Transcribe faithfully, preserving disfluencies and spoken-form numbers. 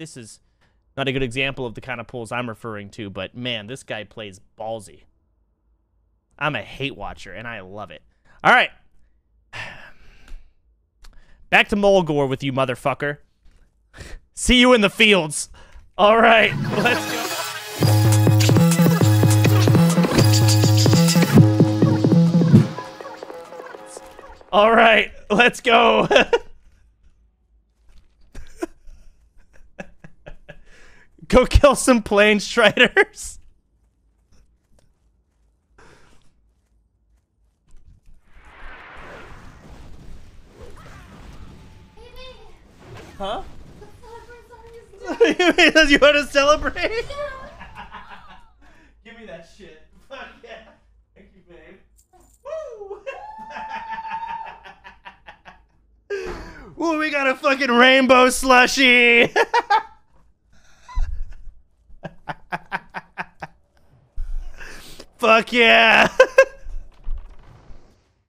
this is not a good example of the kind of pulls I'm referring to, but man, this guy plays ballsy. I'm a hate watcher, and I love it. All right. Back to Mulgore with you, motherfucker. See you in the fields. All right, let's go. All right, let's go. Go kill some plane striders. Huh? You want to celebrate? Give me that shit. Fuck yeah. Thank you, babe. Woo! Ooh, we got a fucking rainbow slushie. Fuck yeah.